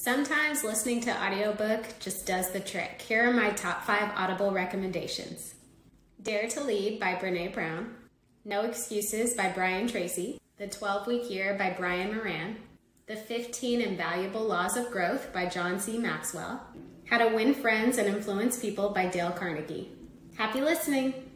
Sometimes listening to audiobook just does the trick. Here are my top 5 Audible recommendations. Dare to Lead by Brené Brown, No Excuses by Brian Tracy, The 12-Week Year by Brian Moran, The 15 Invaluable Laws of Growth by John C. Maxwell, How to Win Friends and Influence People by Dale Carnegie. Happy listening!